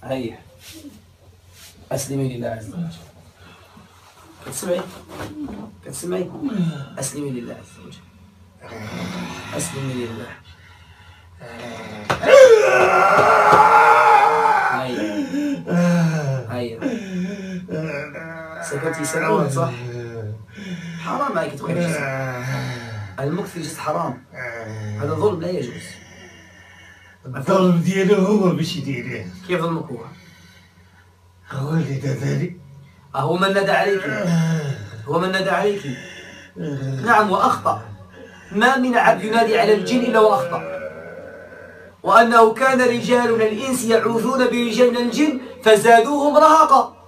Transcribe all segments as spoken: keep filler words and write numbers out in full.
هيا أسلمي لله عز وجل. كتسمعي؟ كتسمعي؟ أسلمي لله عز وجل. أسلمي لله. هيا هيا سكتي سنوات صح؟ حرام عليك تغير الجسم. المكث في الجسم حرام. هذا ظلم لا يجوز. الظلم ديالو هو باش يدير. كيف ظلمك هو؟ هو اللي دارني. هو من ندى عليك. هو من ندى عليك. نعم وأخطأ. ما من عبد ينادي على الجن إلا وأخطأ. وأنه كان رجال من الإنس يعوذون برجال من الجن فزادوهم رهقا.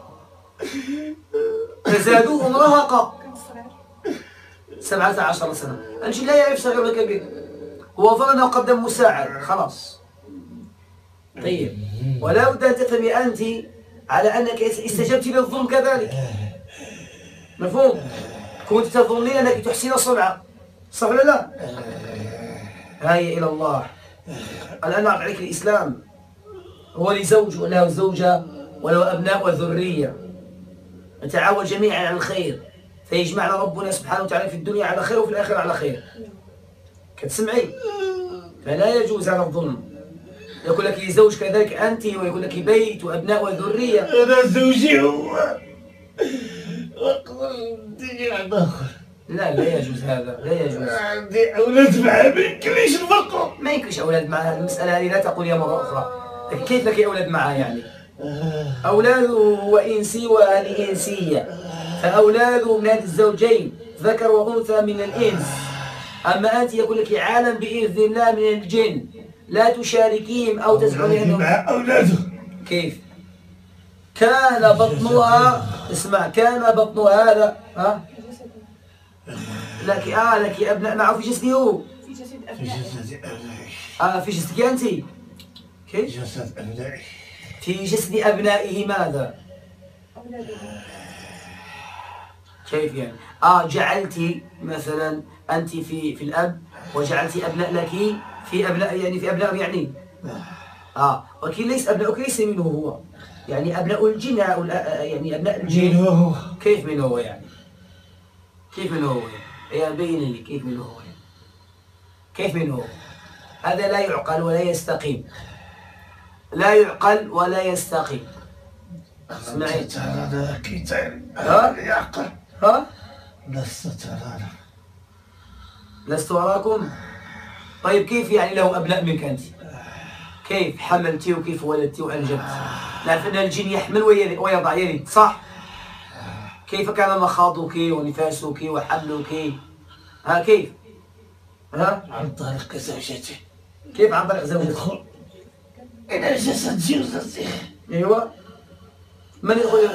فزادوهم رهقا. سبعة عشر سنة. الجن لا يعرف صغير ولا كبير. هو ظن أنه قدم مساعد خلاص. طيب ولا بد أن تفهمي أنت على أنك استجبت للظلم كذلك. مفهوم؟ كنت تظنين أنك تحسين صنعة صح ولا لا؟ هيا إلى الله. الآن نعرض عليك الإسلام. هو لزوج وله زوجة وله أبناء وذرية. نتعاون جميعا على الخير فيجمعنا ربنا سبحانه وتعالى في الدنيا على خير وفي الآخرة على خير. كتسمعي؟ فلا يجوز هذا الظلم. يقول لك زوج كذلك أنت ويقول لك بيت وأبناء وذرية. أنا زوجي هو وعندي واحد آخر. لا لا يجوز هذا لا يجوز. عندي أولاد معاه ما يمكنليش نفرقوا. ما يمكنش أولاد معاه. المسألة هذه لا تقول يا مرة أخرى. لكن كيف لك أولاد معاه يعني؟ أولاده وإنسي وهذه إنسية. فأولاده من هذه الزوجين ذكر وأنثى من الإنس. أما أنت يقول لك عالم بإذن الله من الجن لا تشاركيهم أو تزعمي أنهم مع أولاده. كيف؟ كان بطنها اسمع كان بطنها هذا ها؟ لك آه لك أبناء معه في جسدي هو. في جسد أبنائي. آه في جسدك أنت؟ كيف؟ جسد أبنائي. في جسد أبنائه ماذا؟ كيف يعني؟ آه جعلتي مثلا أنت في في الأب وجعلتي أبناء لك في أبناء يعني في أبناء يعني آه ولكن ليس أبناؤك ليس منه هو يعني أبناء الجن يعني أبناء الجن. هو كيف منه هو يعني؟ كيف منه هو يعني؟ يعني بين لي كيف منه هو يعني؟ كيف منه هو؟ هذا لا يعقل ولا يستقيم. لا يعقل ولا يستقيم. اسمعي ترانا كي تعرف ها؟ يعقل. ها؟ لست ترانا. لست أراكم؟ طيب كيف يعني له أبناء منك أنت؟ كيف حملتي وكيف ولدتي وأنجبت؟ نعرف أن الجن يحمل ويضع يلد صح؟ كيف كان مخاضك ونفاسك وحملك؟ ها كيف؟ ها؟ عن طريق زوجتي. كيف عن طريق زوجتك؟ ادخل إلى جسد جوزتي. أيوه. من يدخل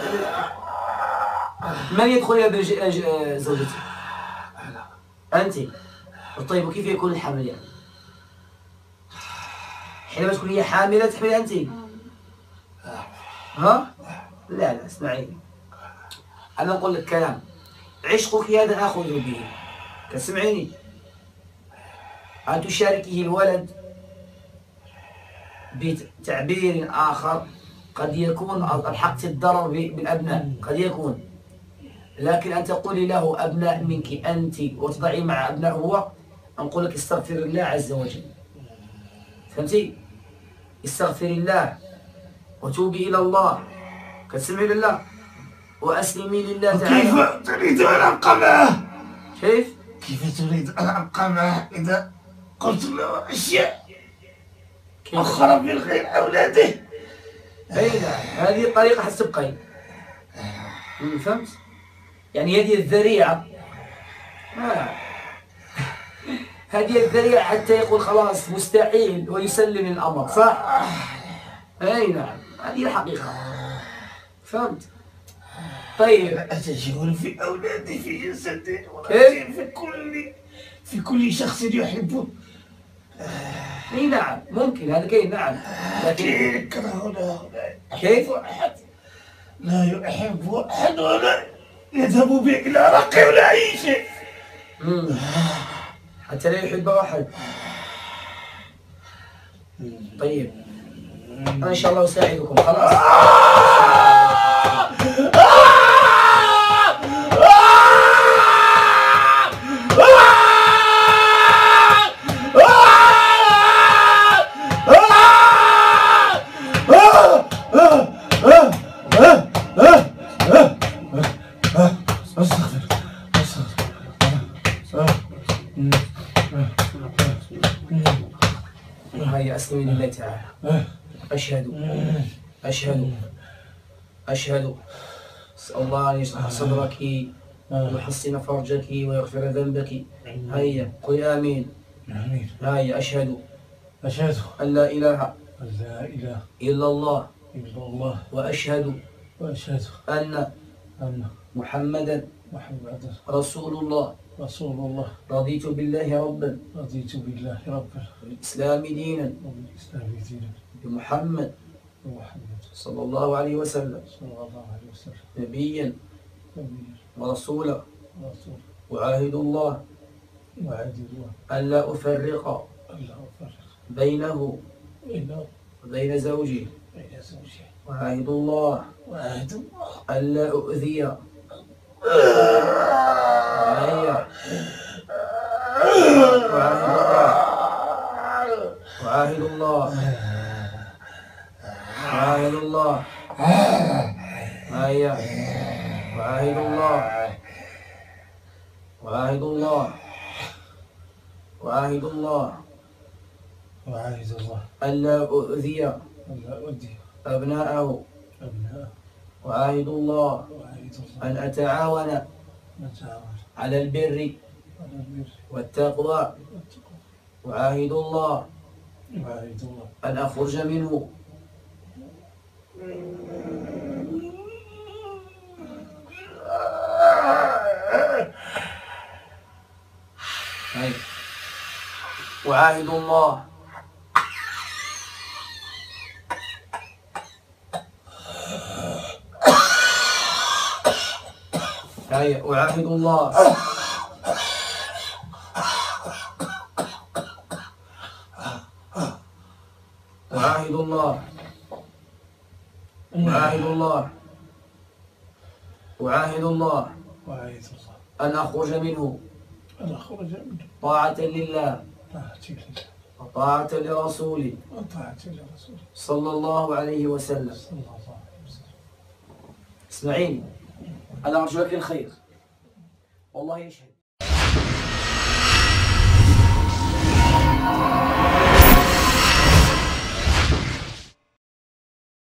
من يدخل إلى زوجتي؟ أنت. طيب وكيف يكون الحمل يعني؟ حينما تكون هي حاملة تحمل أنت؟ ها؟ لا لا اسمعيني. أنا أقول لك كلام. عشقك هذا آخذ به. تسمعيني؟ أن تشاركه الولد بتعبير آخر قد يكون الحق الضرر بالأبناء قد يكون. لكن أن تقولي له أبناء منك أنت وتضعي مع أبناء هو نقول لك استغفر الله عز وجل. فهمتي؟ استغفر الله وتوبي إلى الله. كتسمعي لله وأسلمي لله تعالى. كيف تريد أن أبقى معه؟ كيف؟ كيف تريد أن أبقى معه إذا قلت له أشياء أخرى من غير أولاده؟ أي نعم هذه الطريقة حتبقي. فهمت؟ يعني هذه الذريعة آه. هذه الذريعة حتى يقول خلاص مستحيل ويسلم الأمر صح؟ أي نعم هذه الحقيقة. فهمت؟ طيب أتجول في أولادي في جسدي كيف؟ في كل في كل شخص يحبه. اي نعم ممكن هذا كاين نعم لكن يكرهنا كيف؟ أحد لا يحب أحد ولا يذهب به إلى رقي ولا أي شيء. حتى لا يحب أحد. طيب أنا إن شاء الله أساعدكم خلاص. هيا أسلمي لله تعالى. أشهد أشهد أشهد أسأل الله أن يشرح صدرك ويحسن فرجك ويغفر ذنبك. هيا قل آمين. آمين. هيا أشهد أشهد أن لا إله أن لا إله إلا الله إلا الله وأشهد وأشهد أن أن محمدا محمدا رسول الله. رسول الله. رضيت بالله ربا رضيت بالله ربا وبالإسلام دينا وبالإسلام دينا بمحمد ومحمد صلى الله عليه وسلم صلى الله عليه وسلم نبيا نبيا ورسولا. ورسولا. وعاهد الله وعهد الله أن لا أفرق ألا أفرق بينه بينه وبين زوجه. بين زوجه. وعاهد الله وعهد الله أن لا أؤذي هيا. وعاهد الله وعاهد الله هيا. وعاهد الله وعاهد الله وعاهد الله وعهد الله أن لا أؤذي ألا أؤذي أبناءه. أبناءه. وعاهد الله وعهد الله أن أتعاون نتعاون على البر على البر والتقوى. والتقوى. وعاهد الله وعهد الله أن أخرج منه هاي. وعاهد الله هاي. وعاهد الله وعاهد الله وعاهد الله وعاهد الله وعهد الله أن أخرج منه أن أخرج منه طاعة لله طاعة لله وطاعة لرسوله وطاعة لرسوله صلى الله عليه وسلم. صلى الله عليه وسلم. اسمعيني، أنا أرجو لك الخير والله يشهد.